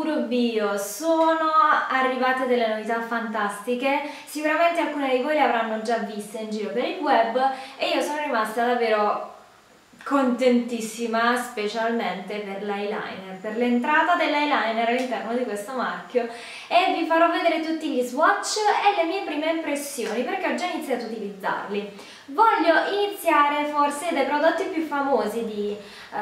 puro bio, sono arrivate delle novità fantastiche, sicuramente alcune di voi le avranno già viste in giro per il web e io sono rimasta davvero contentissima, specialmente per l'eyeliner, per l'entrata dell'eyeliner all'interno di questo marchio, e vi farò vedere tutti gli swatch e le mie prime impressioni perché ho già iniziato ad utilizzarli. Voglio iniziare forse dai prodotti più famosi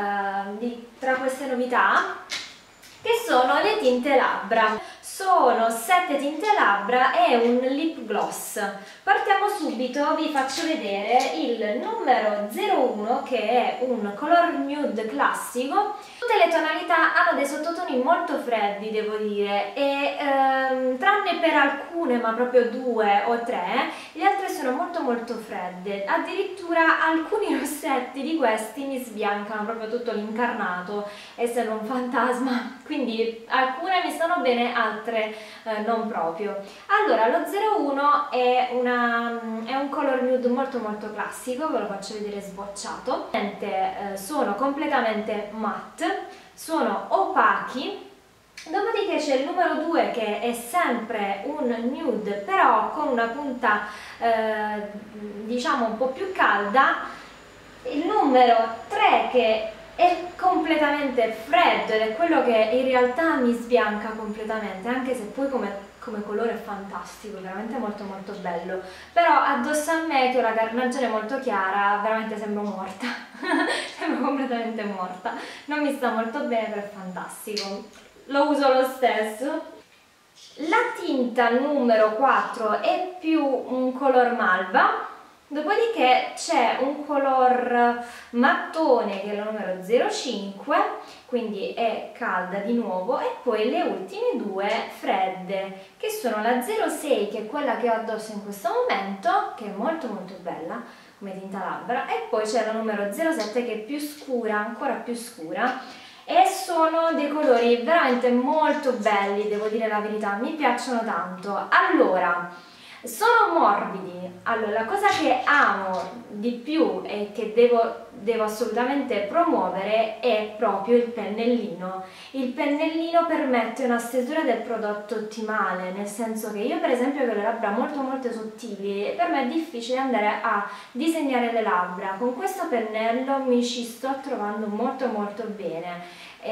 tra queste novità, che sono le tinte labbra. Sono 7 tinte labbra e un lip gloss. Partiamo subito, vi faccio vedere il numero 01 che è un color nude classico. Tutte le tonalità hanno dei sottotoni molto freddi, devo dire, e tranne per alcune, ma proprio 2 o 3, le altre sono molto fredde. Addirittura alcuni rossetti di questi mi sbiancano proprio tutto l'incarnato e sembra un fantasma, quindi alcune mi stanno bene, altre non proprio. Allora, lo 01 è un color nude molto classico, ve lo faccio vedere swatchato. Sono completamente matte, sono opachi. Dopodiché c'è il numero 2 che è sempre un nude, però con una punta diciamo un po' più calda. Il numero 3 che è completamente freddo ed è quello che in realtà mi sbianca completamente, anche se poi come colore è fantastico, veramente molto bello, però addosso a me che ho la carnagione molto chiara veramente sembro morta sembro completamente morta, non mi sta molto bene, però è fantastico, lo uso lo stesso. La tinta numero 4 è più un color malva. Dopodiché c'è un color mattone che è il numero 05, quindi è calda di nuovo, e poi le ultime due fredde, che sono la 06, che è quella che ho addosso in questo momento, che è molto bella come tinta labbra, e poi c'è la numero 07 che è più scura, ancora più scura, e sono dei colori veramente molto belli, devo dire la verità, mi piacciono tanto. Allora, sono morbidi. Allora, la cosa che amo di più e che devo assolutamente promuovere è proprio il pennellino. Il pennellino permette una stesura del prodotto ottimale, nel senso che io per esempio che ho le labbra molto sottili, per me è difficile andare a disegnare le labbra. Con questo pennello mi ci sto trovando molto bene.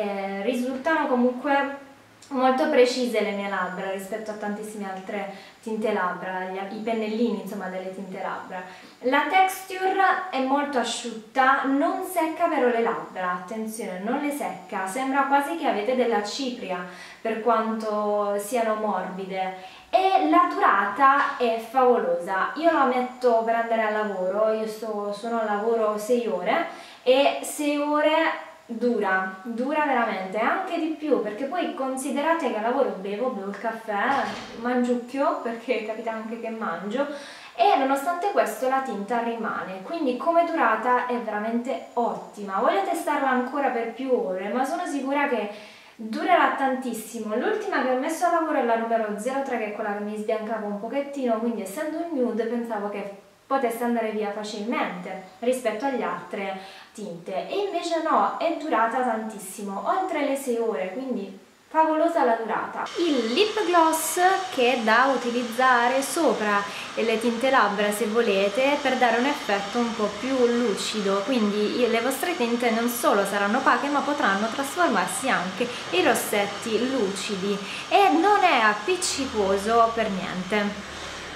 Risultano comunque molto precise le mie labbra rispetto a tantissime altre tinte labbra, i pennellini insomma delle tinte labbra. La texture è molto asciutta, non secca però le labbra, attenzione, non le secca, sembra quasi che avete della cipria per quanto siano morbide, e la durata è favolosa. Io la metto per andare al lavoro, sono al lavoro 6 ore e 6 ore dura veramente, anche di più, perché poi considerate che al lavoro bevo il caffè, mangiucchio, perché capita anche che mangio, e nonostante questo la tinta rimane, quindi come durata è veramente ottima. Voglio testarla ancora per più ore, ma sono sicura che durerà tantissimo. L'ultima che ho messo a lavoro è la numero 03, che è quella che mi sbiancava un pochettino, quindi essendo un nude pensavo che potesse andare via facilmente rispetto alle altre tinte, e invece no, è durata tantissimo, oltre le 6 ore, quindi favolosa la durata. Il lip gloss, che è da utilizzare sopra le tinte labbra se volete, per dare un effetto un po' più lucido, quindi le vostre tinte non solo saranno opache ma potranno trasformarsi anche in rossetti lucidi, e non è appiccicoso per niente.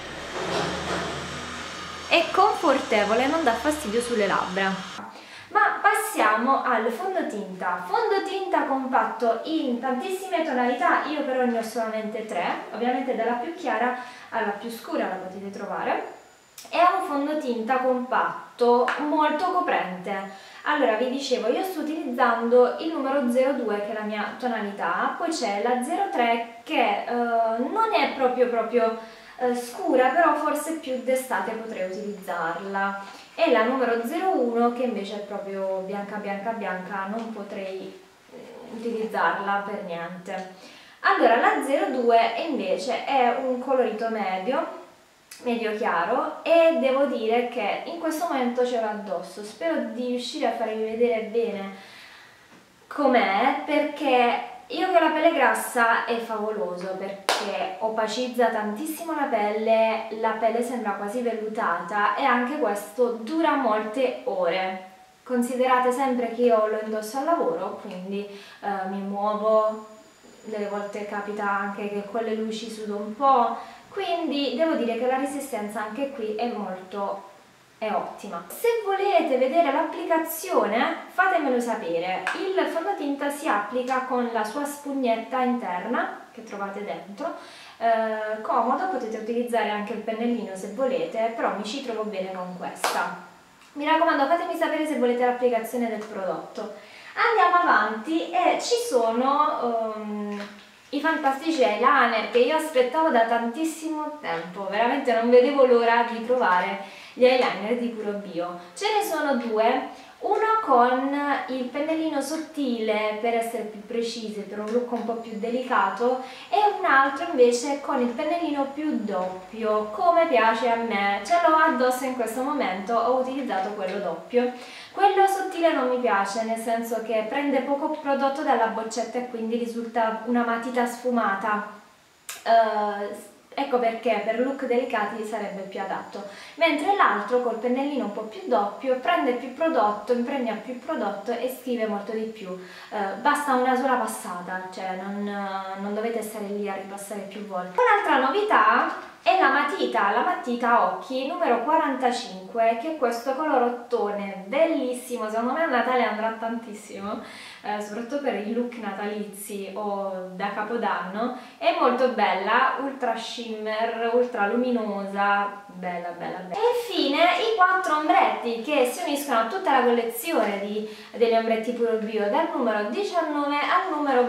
È confortevole, non dà fastidio sulle labbra. Ma passiamo al fondotinta. Fondotinta compatto in tantissime tonalità, io però ne ho solamente 3, ovviamente dalla più chiara alla più scura la potete trovare. È un fondotinta compatto, molto coprente. Allora, vi dicevo, io sto utilizzando il numero 02 che è la mia tonalità, poi c'è la 03 che non è proprio scura, però forse più d'estate potrei utilizzarla, e la numero 01 che invece è proprio bianca, non potrei utilizzarla per niente. Allora, la 02 invece è un colorito medio chiaro, e devo dire che in questo momento ce l'ho addosso. Spero di riuscire a farvi vedere bene com'è, perché Io che ho la pelle grassa è favoloso perché opacizza tantissimo la pelle sembra quasi vellutata e anche questo dura molte ore. Considerate sempre che io lo indosso al lavoro, quindi mi muovo, delle volte capita anche che con le luci sudo un po', quindi devo dire che la resistenza anche qui è ottima. Se volete vedere l'applicazione fatemelo sapere. Il fondotinta si applica con la sua spugnetta interna che trovate dentro, comodo, potete utilizzare anche il pennellino se volete, però mi ci trovo bene con questa. Mi raccomando, fatemi sapere se volete l'applicazione del prodotto. Andiamo avanti e ci sono i fantastici eyeliner che io aspettavo da tantissimo tempo, veramente non vedevo l'ora di provare gli eyeliner di Puro Bio. Ce ne sono due, uno con il pennellino sottile per essere più precise, per un look un po' più delicato, e un altro invece con il pennellino più doppio, come piace a me. Ce l'ho addosso in questo momento, ho utilizzato quello doppio. Quello sottile non mi piace, nel senso che prende poco prodotto dalla boccetta e quindi risulta una matita sfumata. Ecco perché per look delicati sarebbe più adatto, mentre l'altro col pennellino un po' più doppio prende più prodotto, impregna più prodotto e scrive molto di più. Basta una sola passata, cioè non dovete stare lì a ripassare più volte. Un'altra novità è la matita occhi numero 45, che è questo colorottone bellissimo, secondo me a Natale andrà tantissimo, soprattutto per i look natalizi o da Capodanno. È molto bella, ultra shimmer, ultra luminosa, bella bella bella. E infine i 4 ombretti che si uniscono a tutta la collezione degli ombretti Puro Bio, dal numero 19 al numero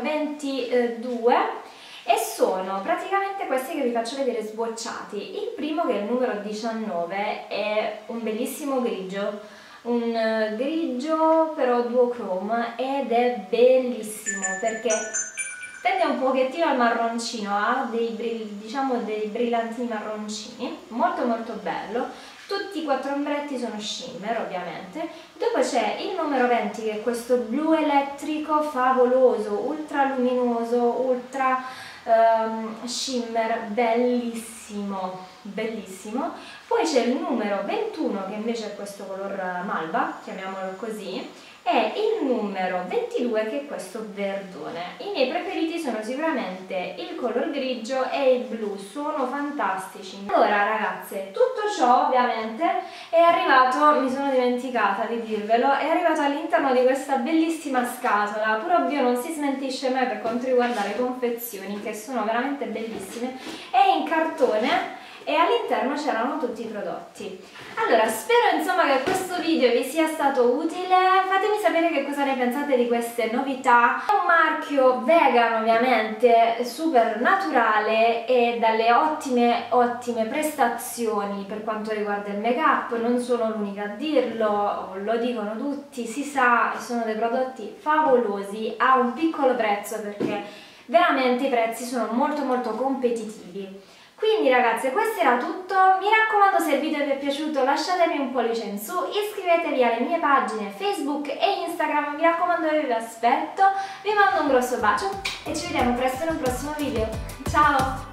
22. E sono praticamente questi che vi faccio vedere swatchati. Il primo, che è il numero 19, è un bellissimo grigio, un grigio però duochrome, ed è bellissimo perché tende un pochettino al marroncino, ha diciamo dei brillantini marroncini, molto molto bello. Tutti i 4 ombretti sono shimmer ovviamente. Dopo c'è il numero 20 che è questo blu elettrico favoloso, ultra luminoso, ultra shimmer, bellissimo, bellissimo. Poi c'è il numero 21 che invece è questo color malva, chiamiamolo così, e il numero 22 che è questo verdone. I miei preferiti sono sicuramente il color grigio e il blu, sono fantastici. Allora ragazze, tutto ciò ovviamente è arrivato, mi sono dimenticata di dirvelo, è arrivato all'interno di questa bellissima scatola. Puro Bio non si smentisce mai per quanto riguarda le confezioni, che sono veramente bellissime, è in cartone e all'interno c'erano tutti i prodotti. Allora, spero insomma che questo video vi sia stato utile, fatemi sapere che cosa ne pensate di queste novità. È un marchio vegan ovviamente, super naturale e dalle ottime prestazioni per quanto riguarda il make up. Non sono l'unica a dirlo, lo dicono tutti, si sa, sono dei prodotti favolosi a un piccolo prezzo perché veramente i prezzi sono molto competitivi. Quindi ragazze, questo era tutto, mi raccomando, se il video vi è piaciuto lasciatemi un pollice in su, iscrivetevi alle mie pagine Facebook e Instagram, mi raccomando, io vi aspetto, vi mando un grosso bacio e ci vediamo presto in un prossimo video, ciao!